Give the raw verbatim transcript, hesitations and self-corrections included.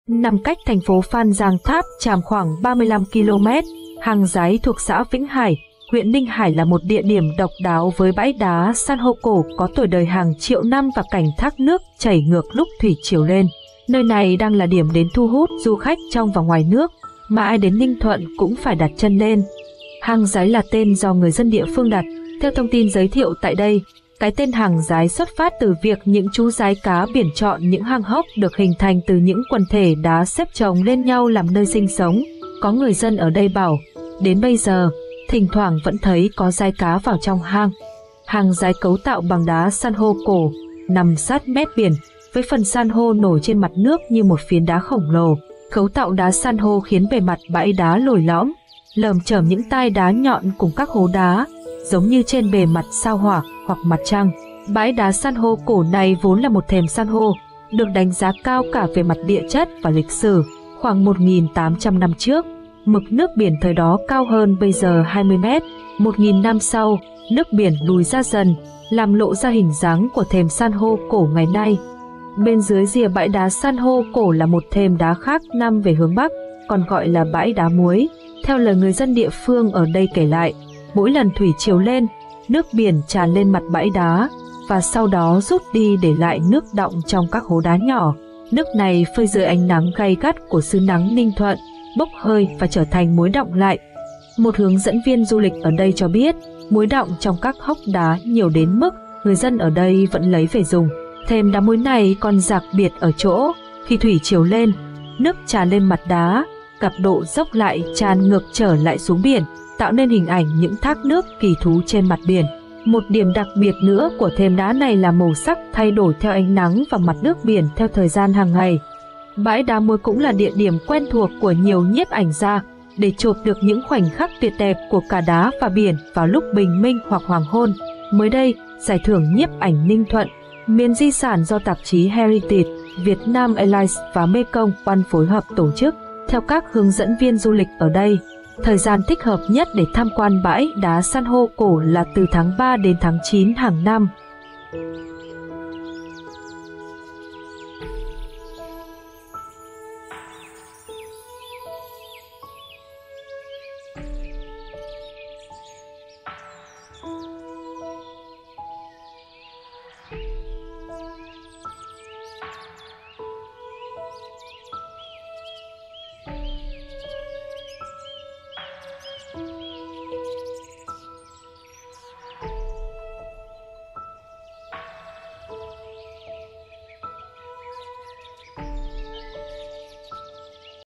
Nằm cách thành phố Phan Giang Tháp Chàm khoảng ba mươi lăm ki lô mét, Hang Giái thuộc xã Vĩnh Hải, huyện Ninh Hải là một địa điểm độc đáo với bãi đá san hô cổ có tuổi đời hàng triệu năm và cảnh thác nước chảy ngược lúc thủy triều lên. Nơi này đang là điểm đến thu hút du khách trong và ngoài nước, mà ai đến Ninh Thuận cũng phải đặt chân lên. Hang Giái là tên do người dân địa phương đặt. Theo thông tin giới thiệu tại đây, cái tên Hang Giái xuất phát từ việc những chú giái cá biển chọn những hang hốc được hình thành từ những quần thể đá xếp chồng lên nhau làm nơi sinh sống. Có người dân ở đây bảo, đến bây giờ, thỉnh thoảng vẫn thấy có giái cá vào trong hang. Hang Giái cấu tạo bằng đá san hô cổ, nằm sát mép biển, với phần san hô nổi trên mặt nước như một phiến đá khổng lồ. Cấu tạo đá san hô khiến bề mặt bãi đá lồi lõm, lởm chởm những tai đá nhọn cùng các hố đá, giống như trên bề mặt sao hỏa hoặc mặt trăng. Bãi đá san hô cổ này vốn là một thềm san hô, được đánh giá cao cả về mặt địa chất và lịch sử. Khoảng một nghìn tám trăm năm trước, mực nước biển thời đó cao hơn bây giờ hai mươi mét. một nghìn năm sau, nước biển lùi ra dần, làm lộ ra hình dáng của thềm san hô cổ ngày nay. Bên dưới rìa bãi đá san hô cổ là một thềm đá khác nằm về hướng Bắc, còn gọi là bãi đá muối. Theo lời người dân địa phương ở đây kể lại, mỗi lần thủy triều lên, nước biển tràn lên mặt bãi đá và sau đó rút đi để lại nước đọng trong các hố đá nhỏ. Nước này phơi dưới ánh nắng gay gắt của xứ nắng Ninh Thuận, bốc hơi và trở thành muối đọng lại. Một hướng dẫn viên du lịch ở đây cho biết, muối đọng trong các hốc đá nhiều đến mức người dân ở đây vẫn lấy về dùng. Thềm đá muối này còn đặc biệt ở chỗ, khi thủy triều lên, nước tràn lên mặt đá, gặp độ dốc lại tràn ngược trở lại xuống biển, tạo nên hình ảnh những thác nước kỳ thú trên mặt biển. Một điểm đặc biệt nữa của thềm đá này là màu sắc thay đổi theo ánh nắng và mặt nước biển theo thời gian hàng ngày. Bãi đá muối cũng là địa điểm quen thuộc của nhiều nhiếp ảnh gia để chụp được những khoảnh khắc tuyệt đẹp của cả đá và biển vào lúc bình minh hoặc hoàng hôn. Mới đây, giải thưởng nhiếp ảnh Ninh Thuận, miền di sản do tạp chí Heritage, Việt Nam Airlines và Mekong One phối hợp tổ chức. Theo các hướng dẫn viên du lịch ở đây, thời gian thích hợp nhất để tham quan bãi đá san hô cổ là từ tháng ba đến tháng chín hàng năm.